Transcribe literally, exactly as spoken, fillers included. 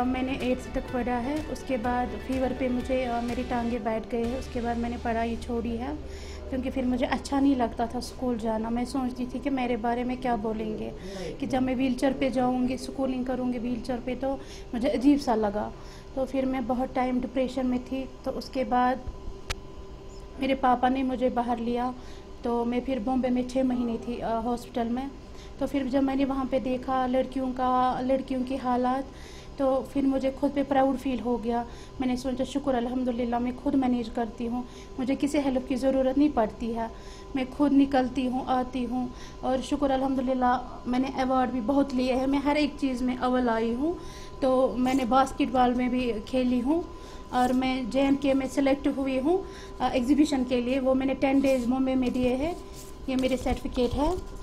अ, मैंने एट्थ तक पढ़ा है। उसके बाद फीवर पे मुझे अ, मेरी टांगे बैठ गए हैं। उसके बाद मैंने पढ़ाई छोड़ी है, क्योंकि फिर मुझे अच्छा नहीं लगता था स्कूल जाना। मैं सोचती थी कि मेरे बारे में क्या बोलेंगे, कि जब मैं व्हीलचेयर पे जाऊंगी, स्कूलिंग करूंगी व्हीलचेयर पे, तो मुझे अजीब सा लगा। तो फिर मैं बहुत टाइम डिप्रेशन में थी। तो उसके बाद मेरे पापा ने मुझे बाहर लिया, तो मैं फिर बॉम्बे में छः महीने थी हॉस्पिटल में। तो फिर जब मैंने वहाँ पे देखा लड़कियों का लड़कियों की हालात, तो फिर मुझे खुद पे प्राउड फील हो गया। मैंने सोचा शुक्र अल्हम्दुलिल्लाह मैं खुद मैनेज करती हूँ, मुझे किसी हेल्प की ज़रूरत नहीं पड़ती है, मैं खुद निकलती हूँ आती हूँ। और शुक्र अल्हम्दुलिल्लाह मैंने अवार्ड भी बहुत लिए हैं, मैं हर एक चीज़ में अव्वल आई हूँ। तो मैंने बास्केटबॉल में भी खेली हूँ, और मैं जे एन के में सेलेक्ट हुई हूँ एग्जीबिशन के लिए। वो मैंने टेन डेज मुंबई में दिए हैं। ये मेरे सर्टिफिकेट है।